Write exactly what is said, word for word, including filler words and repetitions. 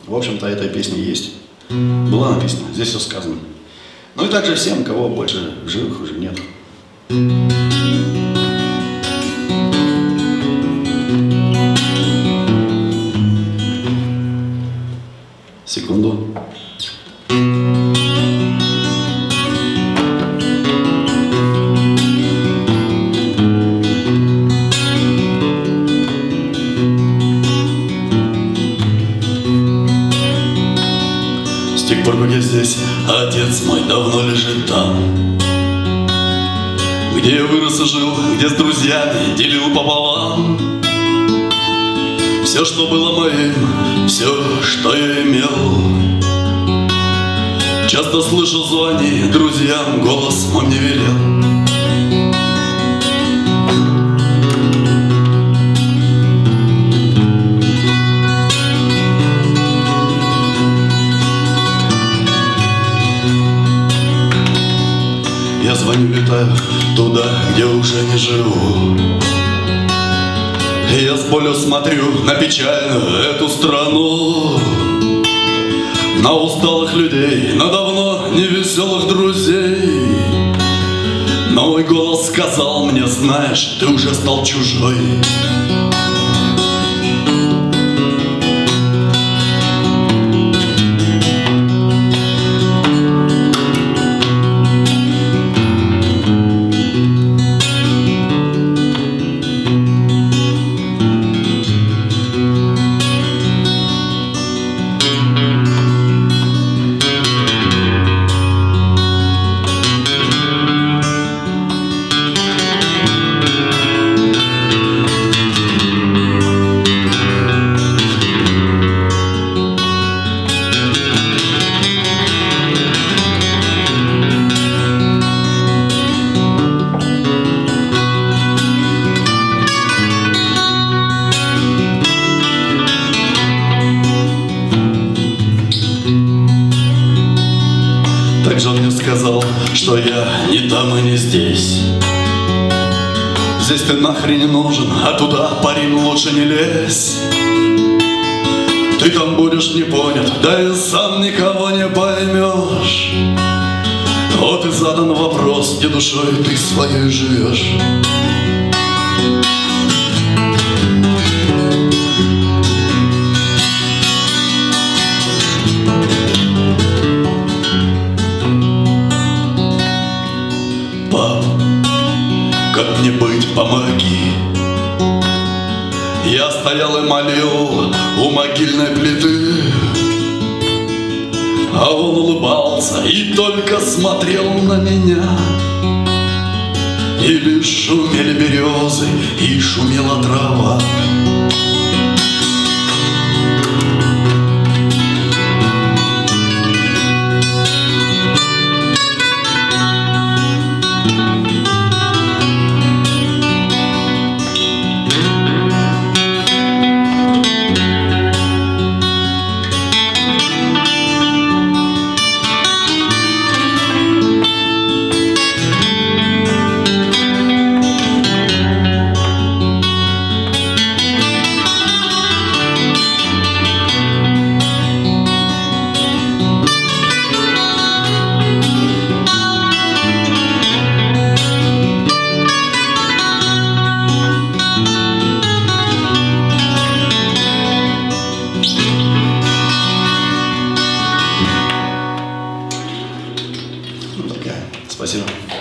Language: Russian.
в общем-то, этой песни есть. Была написана, здесь все сказано. Ну и также всем, кого больше в живых уже нет. Секунду. С тех пор, как я здесь, отец мой давно лежит там, где я вырос и жил, где с друзьями делил пополам. Все, что было моим, все, что я имел. Часто слышал звони друзьям, голос мой мне велел. Я звоню, летаю туда, где уже не живу. И я с болью смотрю на печальную эту страну, на усталых людей, на давно невеселых друзей. Но мой голос сказал мне: знаешь, ты уже стал чужой. Также он мне сказал, что я не там и не здесь. Здесь ты нахрен не нужен, а туда, парень, лучше не лезь. Ты там будешь не понят, да и сам никого не поймешь. Вот и задан вопрос, где душой ты своей живешь. Пап, как мне быть, помоги. Я стоял и молил у могильной плиты, а он улыбался и только смотрел на меня. И лишь шумели березы, и шумела трава. Спасибо.